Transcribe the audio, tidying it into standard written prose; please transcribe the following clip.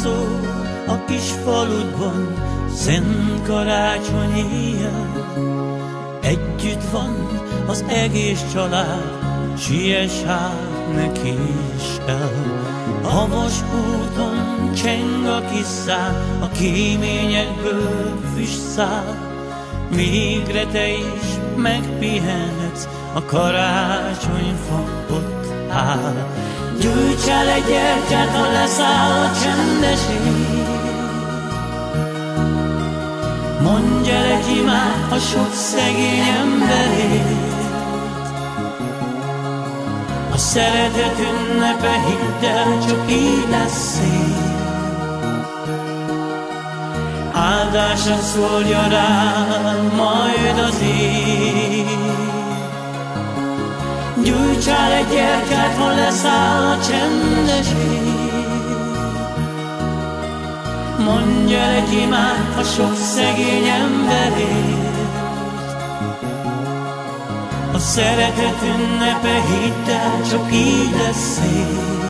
szól a kis faludban, szent karácsony éjjel. Együtt van az egész család, siess hát, ne késd el. A vasúton cseng a kis szál, a kéményekből füst száll, végre te is megpihenhetsz, a karácsonyfa ott áll. Gyújts el egy gyertyát, ha leszáll a csendes ég, mondj el egy imát a sok szegény emberért. A szeretet ünnepe, hidd el, csak így lesz szép. Áldásra szólja rád majd az ég. Gyújtsál egy gyertyát, ha leszáll a csendes ég, mondj el egy imát a sok szegény emberért. A szeretet ünnepe, hidd el, csak így lesz szép.